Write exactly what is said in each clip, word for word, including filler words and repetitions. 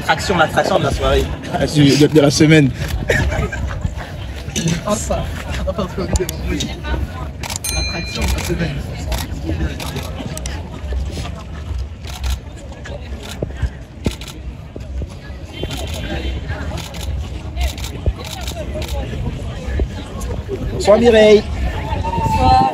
l'attraction, l'attraction de la soirée. De, de la semaine. L'attraction de la semaine. Bonsoir Mireille. Bonsoir.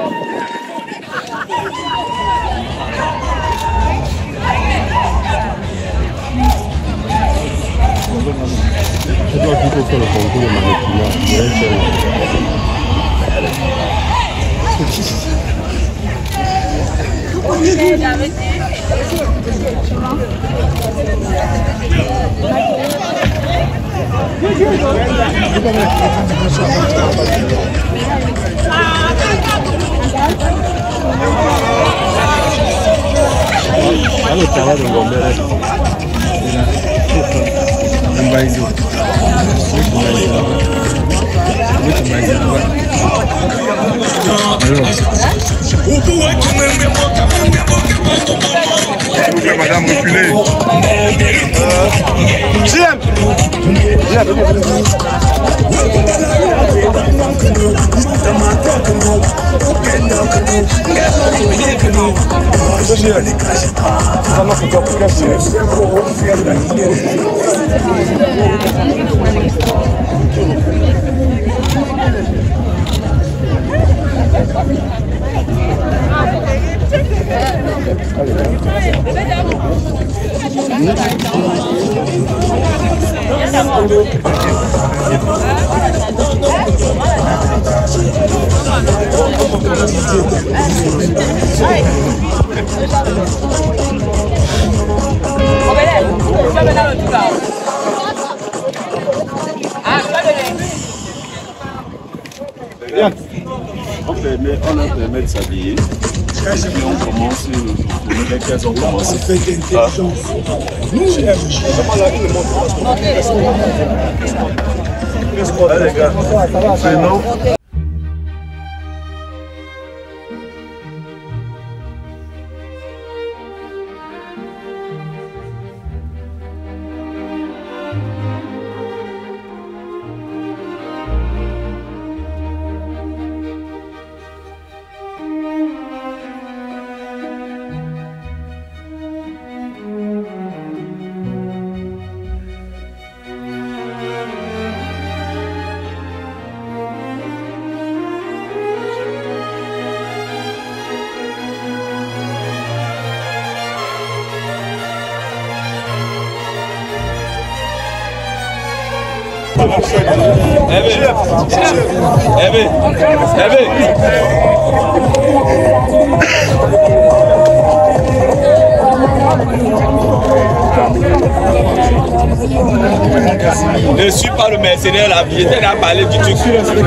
Je dois plutôt faire le concours de manipulation. Allô, ça va de Gombele. Mbaizo. Madame, reculez. J'aime. On permet, on leur permet de s'habiller. Et on commence, les caisses ont commencé. Ah. Allez les gars, c'est non. Ne suis pas le mercenaire, la vieille a parlé du truc.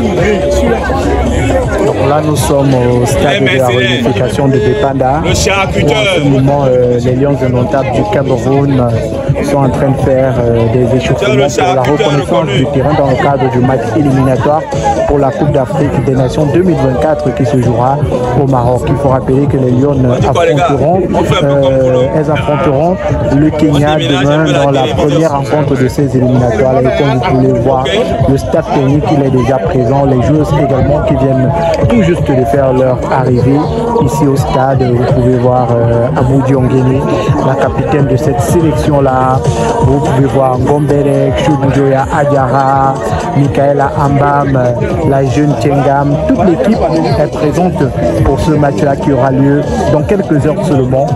Donc là, nous sommes au stade de la réunification de Bépanda. Le charcuteur. En ce moment, euh, les Lions indomptables du Cameroun euh, sont en train de faire euh, des échauffements pour la reconnaissance du terrain dans le cadre du match éliminatoire pour la Coupe d'Afrique des Nations deux mille vingt-quatre qui se jouera au Maroc. Il faut rappeler que les Lions affronteront, euh, elles affronteront le Kenya demain dans la première rencontre de ces éliminatoires. Et comme vous pouvez voir, le staff technique il est déjà présent, les joueurs également qui viennent tout juste de faire leur arrivée ici au stade. Vous pouvez voir euh, Amoudi Ongene, la capitaine de cette sélection-là. Vous pouvez voir Ngombele, Choubujoya Adjara, Michaela Ambam, la jeune Tchengam. Toute l'équipe est présente pour ce match-là qui aura lieu dans quelques heures seulement.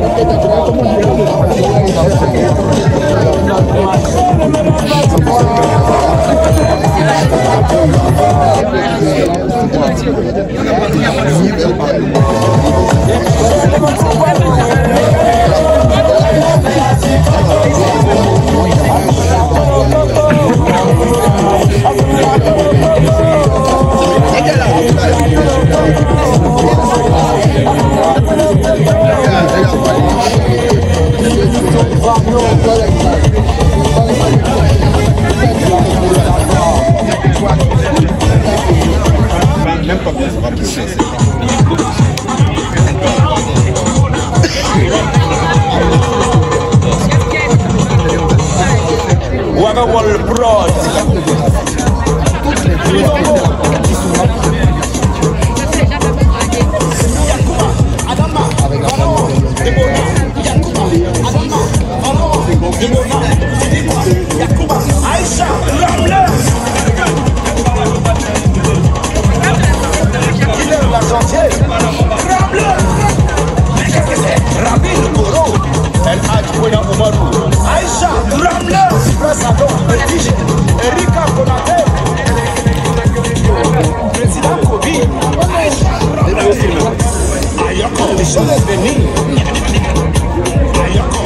Même pas bien, ça va plus cher. Wall Bros. Aïcha, Ramler. Aïcha, Ramler, Presadon, Bertige, Erika Konate, Président Kobi, Ayako, les choses bénies. Ayako.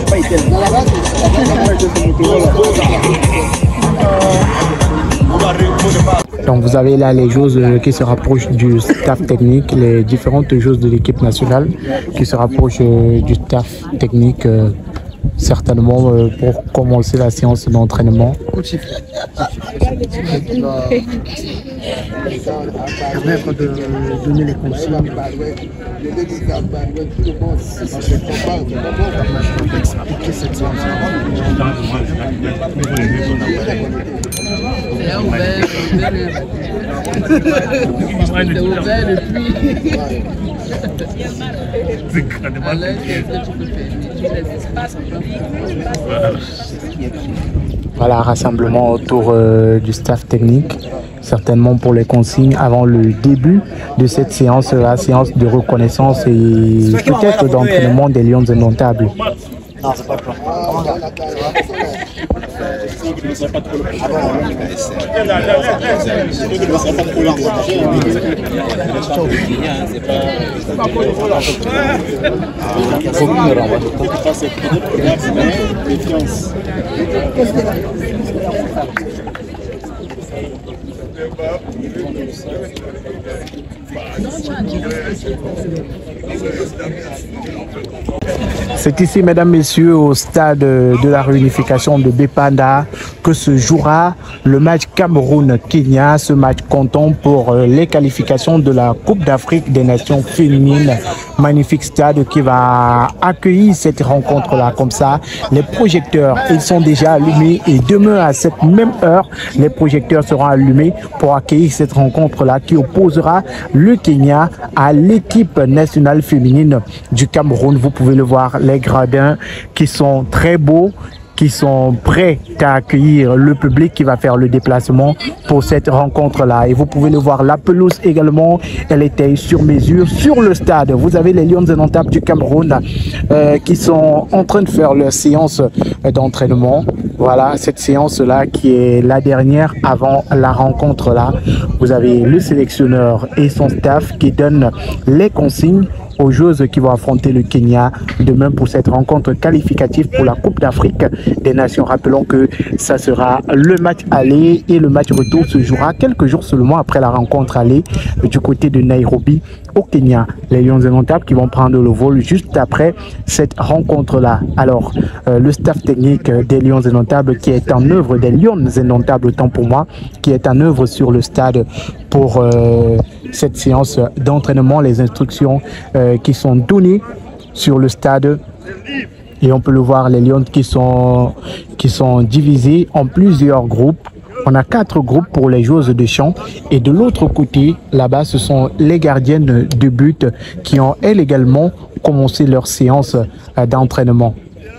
Donc vous avez là les joueuses qui se rapprochent du staff technique, les différentes joueuses de l'équipe nationale qui se rapprochent du staff technique euh, certainement euh, pour commencer la séance d'entraînement. Permettre de donner les consignes. Expliquer cette séance. C'est ouvert, c'est ouvert depuis. Alors, qu'est-ce que tu peux faire? Tu laisses espace. Voilà, rassemblement autour euh, du staff technique, certainement pour les consignes avant le début de cette séance, la séance de reconnaissance et peut-être d'entraînement des Lions indomptables. Non, c'est pas le plan. C'est ici, mesdames, messieurs, au stade de la réunification de Bepanda que se jouera le match Cameroun-Kenya. Ce match comptant pour les qualifications de la Coupe d'Afrique des Nations féminines. Magnifique stade qui va accueillir cette rencontre-là comme ça. Les projecteurs, ils sont déjà allumés et demain à cette même heure, les projecteurs seront allumés pour accueillir cette rencontre-là qui opposera le Kenya à l'équipe nationale féminine du Cameroun. Vous pouvez le voir, les gradins qui sont très beaux, qui sont prêts à accueillir le public qui va faire le déplacement pour cette rencontre-là. Et vous pouvez le voir, la pelouse également, elle était sur mesure sur le stade. Vous avez les Lions indomptables du Cameroun euh, qui sont en train de faire leur séance d'entraînement. Voilà, cette séance-là qui est la dernière avant la rencontre-là. Vous avez le sélectionneur et son staff qui donnent les consignes aux joueuses qui vont affronter le Kenya demain pour cette rencontre qualificative pour la Coupe d'Afrique des Nations. Rappelons que ça sera le match aller et le match retour se jouera quelques jours seulement après la rencontre aller du côté de Nairobi au Kenya. Les Lions indomptables qui vont prendre le vol juste après cette rencontre-là. Alors, euh, le staff technique des Lions indomptables qui est en œuvre, des Lions indomptables autant pour moi, qui est en œuvre sur le stade pour euh, cette séance d'entraînement, les instructions euh, qui sont données sur le stade. Et on peut le voir, les Lions qui sont, qui sont divisés en plusieurs groupes. On a quatre groupes pour les joueuses de champ. Et de l'autre côté, là-bas, ce sont les gardiennes de but qui ont, elles également, commencé leur séance d'entraînement.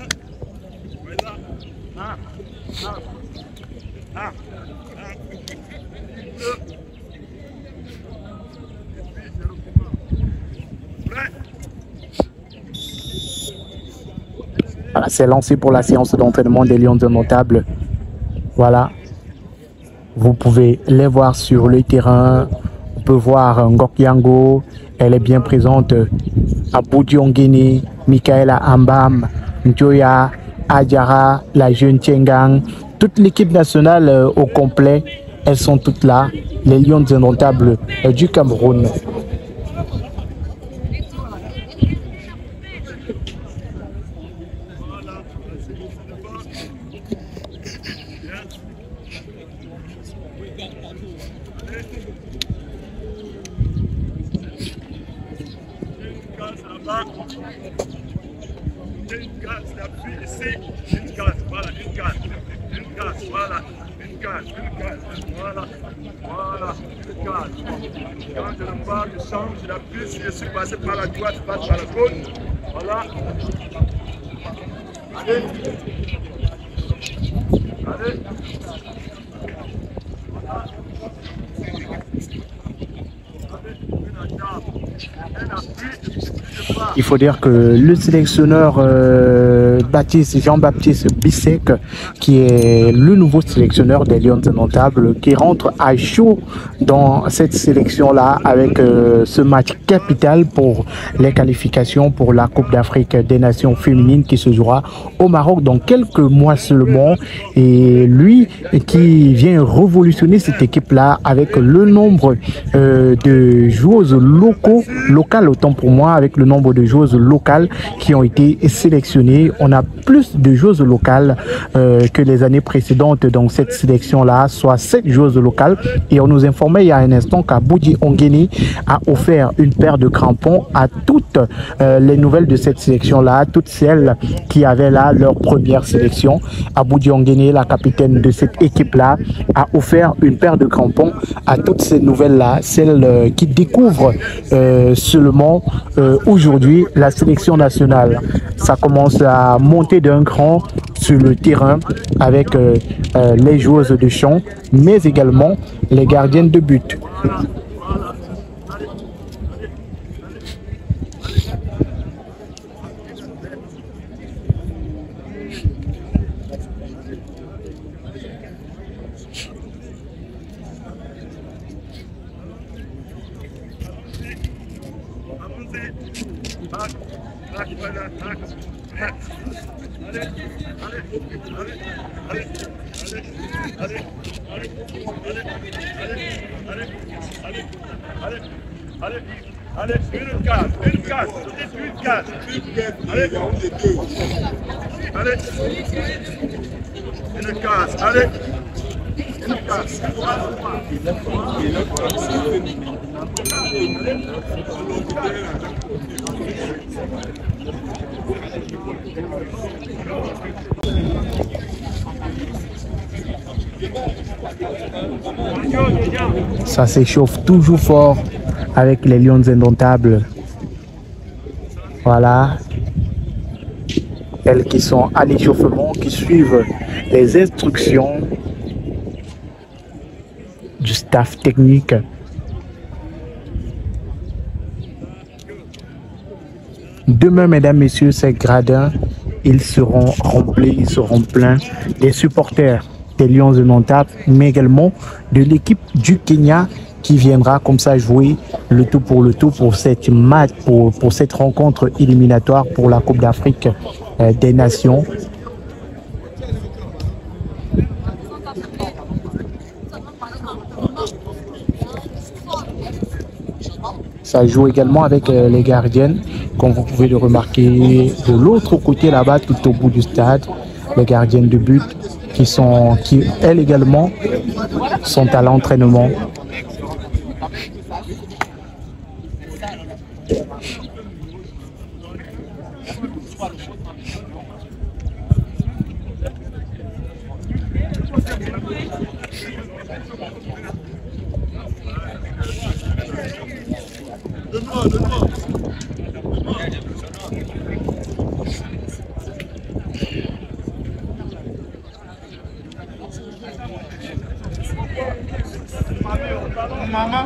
Voilà, c'est lancé pour la séance d'entraînement des Lions indomptables. Voilà. Vous pouvez les voir sur le terrain. On peut voir Ngok-Yango. Elle est bien présente. Aboudiongini, Michaela Ambam, Njoya, Adjara, la jeune Tchengang. Toute l'équipe nationale euh, au complet. Elles sont toutes là. Les Lions indomptables euh, du Cameroun. Une case d'appui ici, une case, voilà, une case. une case, voilà, une case, une case, voilà, voilà, une case. Quand je le parle, je change, je l'appuie, si je suis passé par la droite, je passe par la gauche, voilà. Allez, allez. Il faut dire que le sélectionneur euh, Baptiste, Jean-Baptiste Bissek, qui est le nouveau sélectionneur des Lions Indomptables, qui rentre à chaud dans cette sélection-là avec euh, ce match capital pour les qualifications pour la Coupe d'Afrique des Nations féminines qui se jouera au Maroc dans quelques mois seulement. Et lui qui vient révolutionner cette équipe-là avec le nombre euh, de joueuses locaux, locales autant pour moi, avec le nombre de joueuses locales qui ont été sélectionnées. On a plus de joueuses locales euh, que les années précédentes dans cette sélection-là, soit sept joueuses locales. Et on nous informait il y a un instant qu'Aboudi Ongeni a offert une paire de crampons à toutes euh, les nouvelles de cette sélection-là, toutes celles qui avaient là leur première sélection. Aboudi Ongeni, la capitaine de cette équipe-là, a offert une paire de crampons à toutes ces nouvelles-là, celles euh, qui découvrent euh, seulement euh, aujourd'hui la sélection nationale. Ça commence à monter d'un cran sur le terrain avec euh, euh, les joueuses de champ, mais également les gardiennes de but. Allez, une case, une case, une case, allez, allez, une case, allez, une case, Ça s'échauffe toujours fort avec les Lions Indomptables. Voilà. Elles qui sont à l'échauffement, qui suivent les instructions du staff technique. Demain, mesdames, messieurs, ces gradins, ils seront remplis, ils seront pleins des supporters des Lions Indomptables, mais également de l'équipe du Kenya qui viendra comme ça jouer le tout pour le tout pour cette match, pour, pour cette rencontre éliminatoire pour la Coupe d'Afrique euh, des Nations. Ça joue également avec euh, les gardiennes, comme vous pouvez le remarquer de l'autre côté là-bas, tout au bout du stade, les gardiennes de but qui sont, qui elles également sont à l'entraînement. Maman.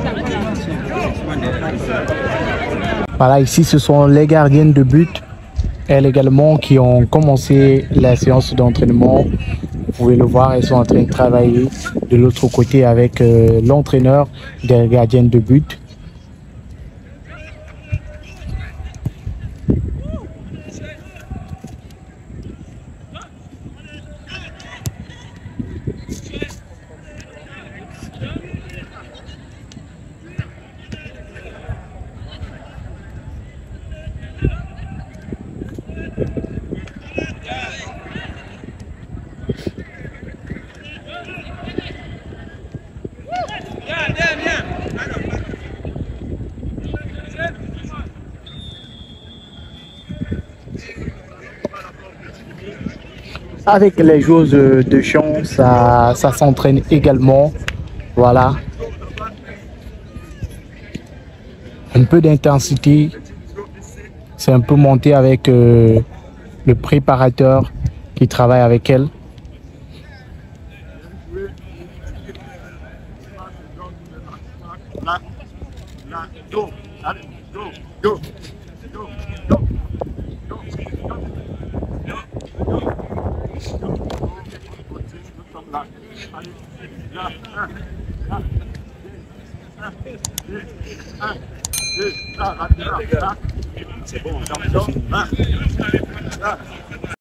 Voilà, ici ce sont les gardiennes de but elles également qui ont commencé la séance d'entraînement. Vous pouvez le voir, elles sont en train de travailler de l'autre côté avec euh, l'entraîneur des gardiennes de but. Avec les joueuses de champ, ça, ça s'entraîne également. Voilà. Un peu d'intensité. C'est un peu monté avec euh, le préparateur qui travaille avec elle. Là, là, go, allez, go, go, go, go, go, go, go. Allez, là, un, là, un, deux, un, deux, là, là, là, là. C'est bon, là, là, là.